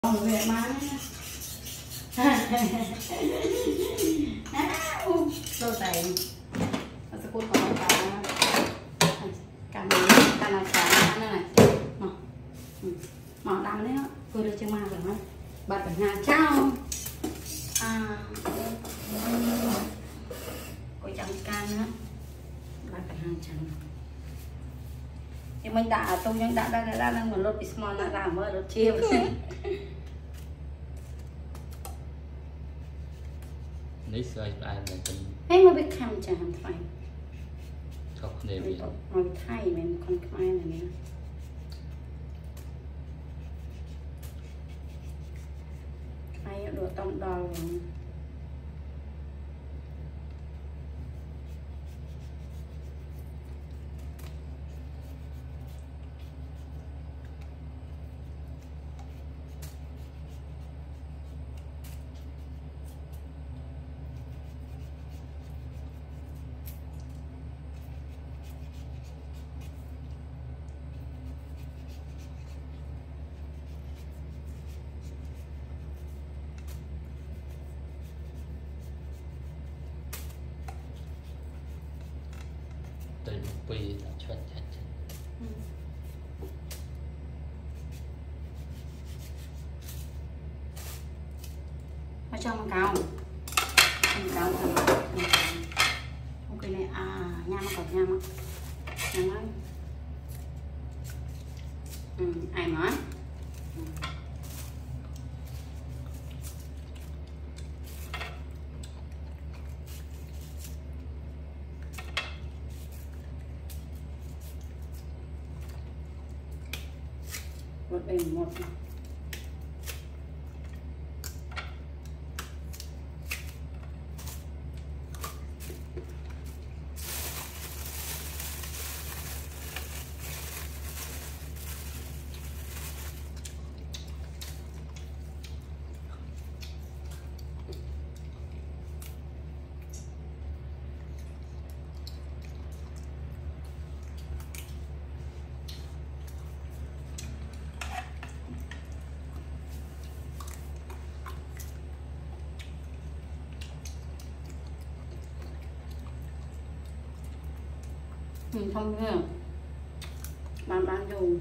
về má đâu tay nó sẽ cút vào cả cả nào cả này mỏ đâm đấy tôi đưa chân ma rồi nó bật cả nhà trao coi chẳng can nữa bật cả hàng chẳng nhưng mình đã tôi nhưng đã đang một lột small đã làm mới lột chiều lấy xoay bài là tình em mới biết khăm chả hẳn phải không để bị mà thay mình con khai này nè khai đồ tông đo rồi từ quỳ là chuẩn chắc ở trong cao rồi ok này nham còn nham ai nói một bên một không nghe bán dùng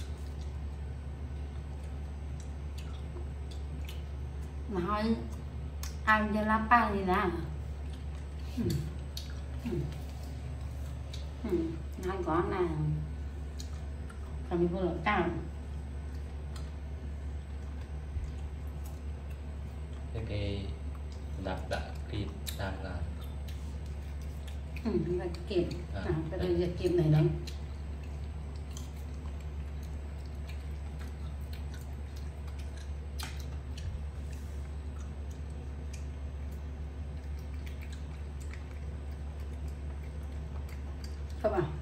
nói ăn cho lá pa gì đó nói có là kami vừa cao cái đặt kịp đang là là kìm cái đây là kìm này đấy các bạn